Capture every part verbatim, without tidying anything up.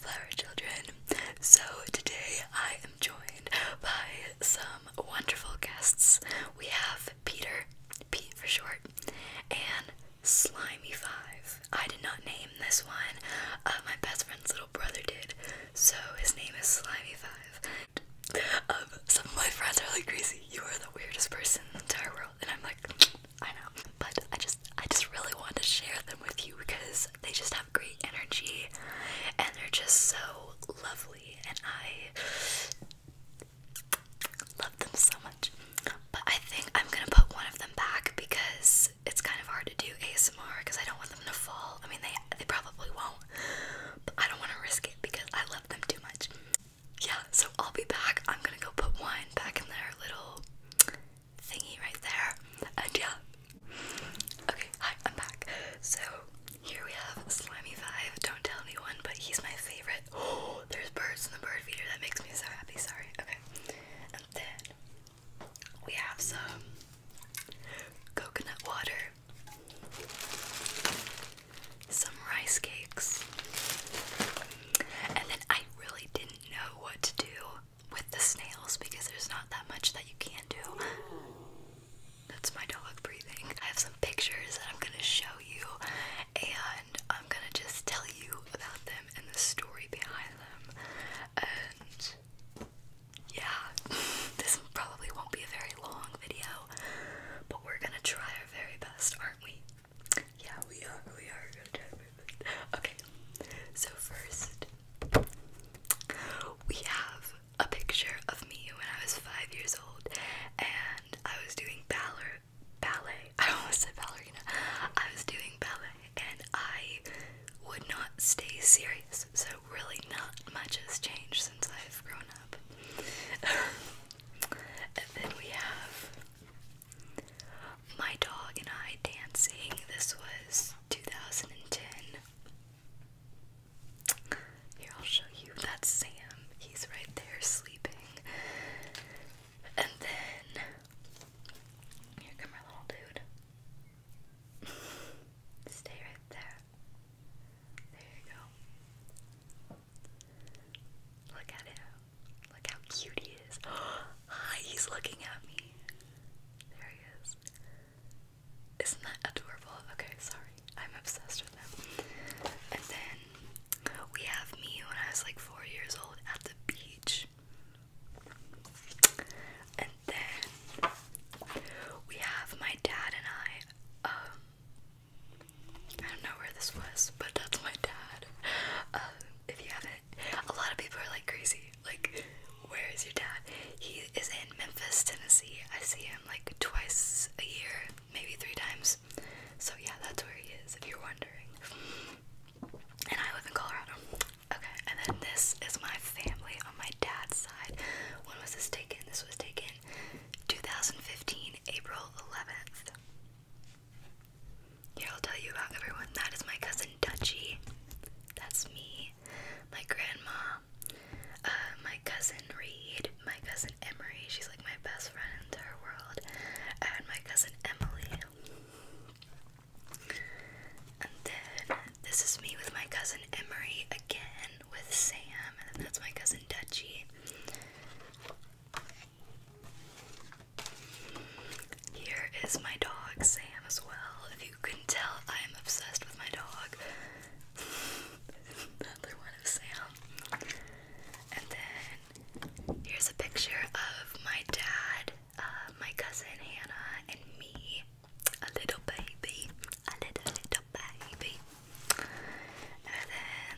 flower children. So today I am joined by some wonderful guests. We have Peter, Pete for short, and Slimy Five. I did not name this one. Uh, my best friend's little brother did, so his name is Slimy Five. Um, some of my friends are like, crazy, you are the weirdest person in the entire world, and I'm like, I know, but I just, I just really want to share them with you because they just have great energy, and they're just so lovely, and I love them so much. But I think I'm gonna put one of them back because it's kind of hard to do A S M R because I don't want them to fall. I mean, they they probably won't, but I don't want to risk it because I love them too much. Yeah, so I'll be back. I'm gonna go put one back in their little thingy right there. And yeah. Okay, hi, I'm back. So here we have Slimy Five. Don't tell anyone, but he's my favorite. Oh, there's birds in the bird feeder. That makes me so happy. Sorry. Okay. And then we have some coconut water, some rice cakes, and then I really didn't know what to do with the snails because there's not that much that you can do. That's my dog breathing. I have some pictures that I'm gonna show you, and I'm gonna just tell you about them and the story behind them. And yeah, this probably won't be a very long video, but we're gonna try our very best, aren't we? Yeah, we are. We are gonna try our very best. Okay, so first, we have a picture of me when I was five years old, and I was doing ballet. Ballet. I almost said ballerina. I was doing ballet, and I would not stay serious. So really, not much has changed since I've grown up. And then we have my dog and I dancing. This was two thousand ten. Here, I'll show you. That's Sam. He's right there sleeping. And then, here come our little dude. Stay right there. There you go. Look at him. Look how cute he is. Hi, he's looking at me. There he is. Isn't that adorable? Okay, sorry. I'm obsessed with him. And then we have me when I was like four years old at the beach. And then we have my dad and I. Um, I don't know where this was, but that's my dad. Um, if you haven't, a lot of people are like crazy. Like, where is your dad? He is in Memphis, Tennessee. I see him like twice a year, maybe three times. So yeah, that's where he is, if you're wondering. And I live in Colorado. Okay, and then this is my family on my dad's side. When was this taken? This was taken two thousand fifteen, April eleventh. Here, I'll tell you about everyone. That is my cousin Dutchie. That's me. My grandma. Uh, my cousin Reed. My cousin Emery. She's like my best friend in the entire world. And my cousin Emily. And then this is me with my cousin Emery again with Sam. And then that's my cousin Dutchie. Here is my dog Sam as well. If you couldn't tell, I am obsessed with my dog. Another one of Sam. And then here's a picture of my dad, uh, my cousin Hannah, and me. A little baby. A little, little baby. And then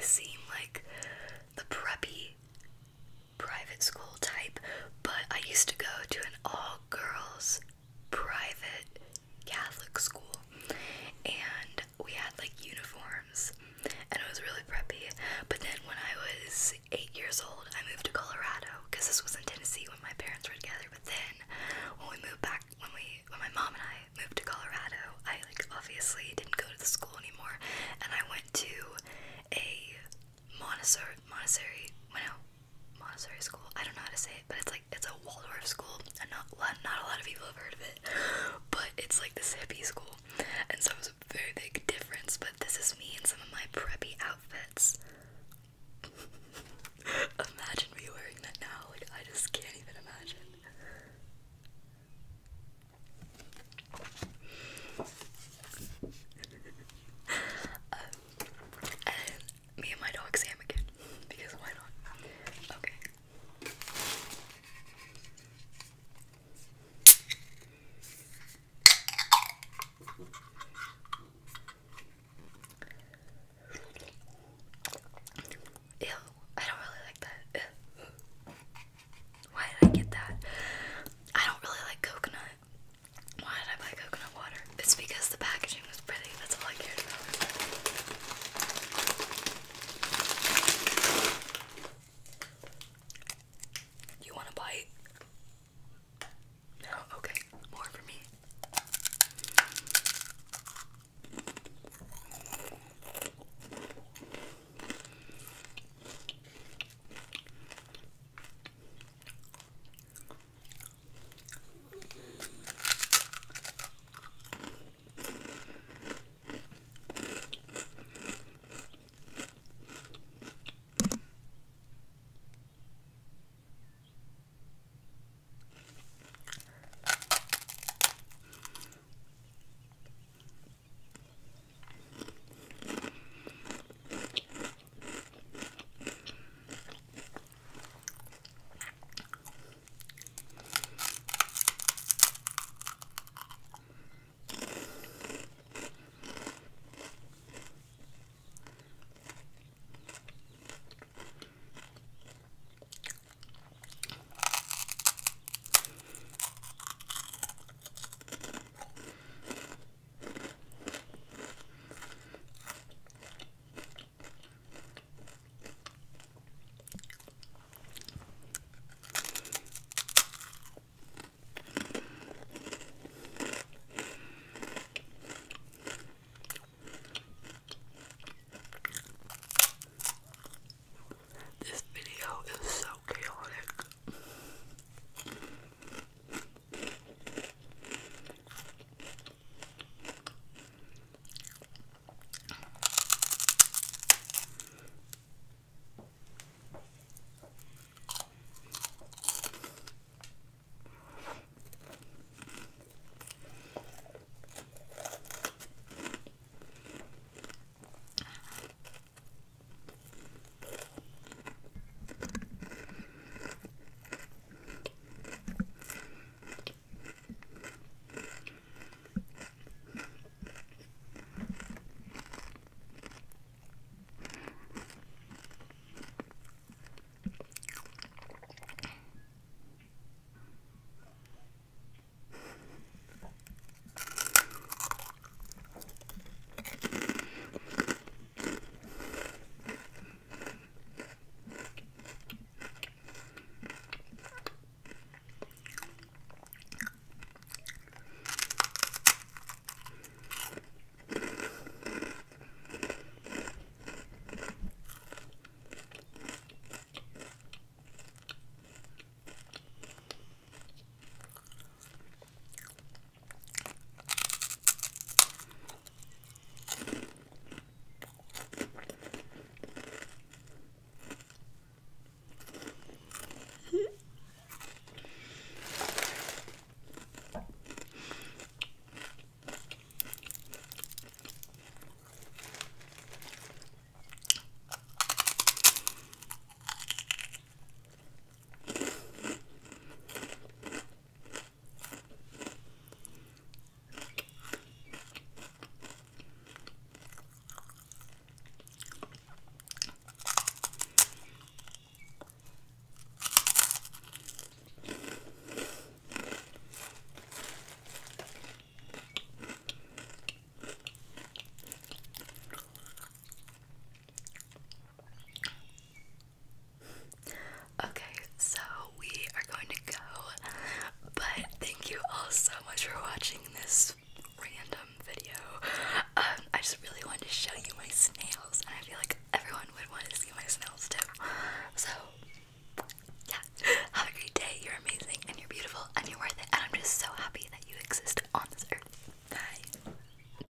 seem like the preppy private school type, but I used to go to an all-girls private Catholic school, and we had like uniforms, and it was really preppy. But then when I was eight years old, I moved to Colorado, because this was in Tennessee when my parents were together. But then when we moved back, when we, when my mom and I moved to Colorado, I like obviously didn't go to the school anymore, and I went to a Montessori, Montessori, well, no, Montessori school. I don't know how to say it, but it's like, it's a Waldorf school, and not, not a lot of people have heard of it, but it's like this hippie school, and so it was a very big difference